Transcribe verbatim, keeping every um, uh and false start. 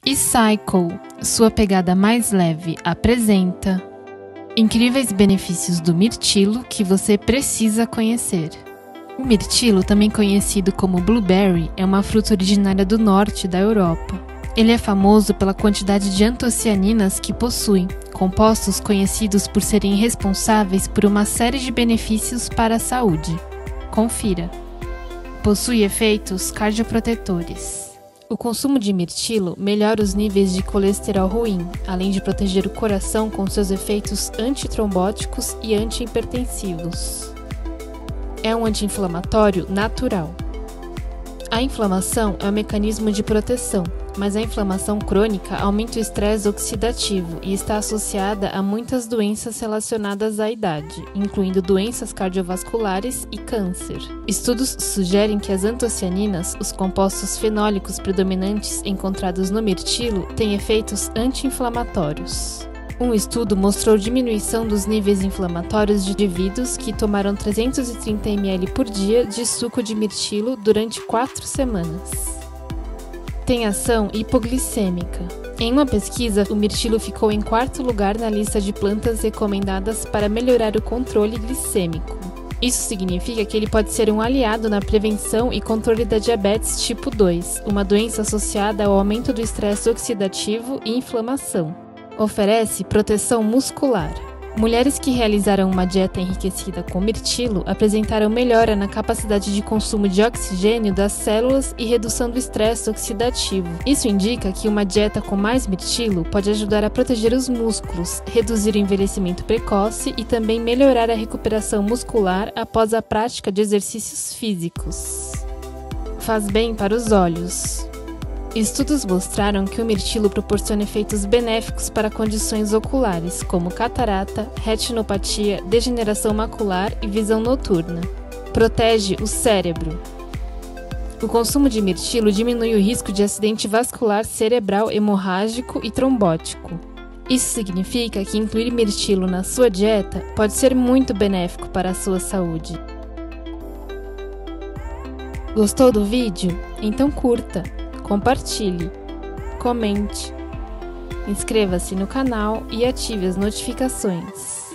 E Cycle, sua pegada mais leve, apresenta incríveis benefícios do mirtilo que você precisa conhecer. O mirtilo, também conhecido como blueberry, é uma fruta originária do norte da Europa. Ele é famoso pela quantidade de antocianinas que possui, compostos conhecidos por serem responsáveis por uma série de benefícios para a saúde. Confira. Possui efeitos cardioprotetores. O consumo de mirtilo melhora os níveis de colesterol ruim, além de proteger o coração com seus efeitos antitrombóticos e antihipertensivos. É um anti-inflamatório natural. A inflamação é um mecanismo de proteção, mas a inflamação crônica aumenta o estresse oxidativo e está associada a muitas doenças relacionadas à idade, incluindo doenças cardiovasculares e câncer. Estudos sugerem que as antocianinas, os compostos fenólicos predominantes encontrados no mirtilo, têm efeitos anti-inflamatórios. Um estudo mostrou diminuição dos níveis inflamatórios de indivíduos que tomaram trezentos e trinta mililitros por dia de suco de mirtilo durante quatro semanas. Tem ação hipoglicêmica. Em uma pesquisa, o mirtilo ficou em quarto lugar na lista de plantas recomendadas para melhorar o controle glicêmico. Isso significa que ele pode ser um aliado na prevenção e controle da diabetes tipo dois, uma doença associada ao aumento do estresse oxidativo e inflamação. Oferece proteção muscular. Mulheres que realizaram uma dieta enriquecida com mirtilo apresentaram melhora na capacidade de consumo de oxigênio das células e redução do estresse oxidativo. Isso indica que uma dieta com mais mirtilo pode ajudar a proteger os músculos, reduzir o envelhecimento precoce e também melhorar a recuperação muscular após a prática de exercícios físicos. Faz bem para os olhos. Estudos mostraram que o mirtilo proporciona efeitos benéficos para condições oculares, como catarata, retinopatia, degeneração macular e visão noturna. Protege o cérebro. O consumo de mirtilo diminui o risco de acidente vascular cerebral hemorrágico e trombótico. Isso significa que incluir mirtilo na sua dieta pode ser muito benéfico para a sua saúde. Gostou do vídeo? Então curta! Compartilhe, comente, inscreva-se no canal e ative as notificações.